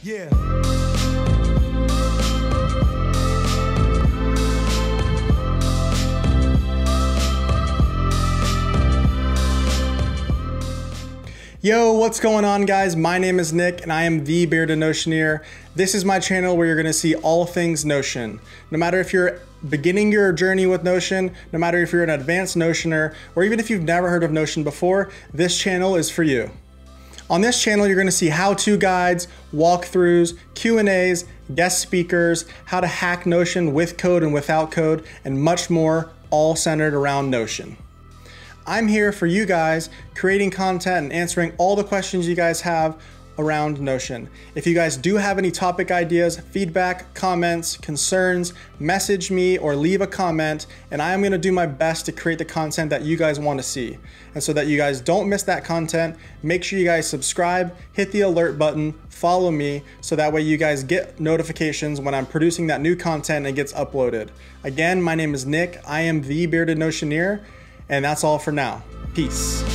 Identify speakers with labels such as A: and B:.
A: Yeah. Yo, what's going on, guys? My name is Nick and I am the Bearded Notioneer. This is my channel where you're gonna see all things Notion. No matter if you're beginning your journey with Notion, no matter if you're an advanced Notioner, or even if you've never heard of Notion before, this channel is for you. On this channel, you're gonna see how-to guides, walkthroughs, Q&As, guest speakers, how to hack Notion with code and without code, and much more, all centered around Notion. I'm here for you guys, creating content and answering all the questions you guys have around Notion. If you guys do have any topic ideas, feedback, comments, concerns, message me or leave a comment, and I am gonna do my best to create the content that you guys wanna see. And so that you guys don't miss that content, make sure you guys subscribe, hit the alert button, follow me, so that way you guys get notifications when I'm producing that new content and it gets uploaded. Again, my name is Nick, I am the Bearded Notioneer, and that's all for now. Peace.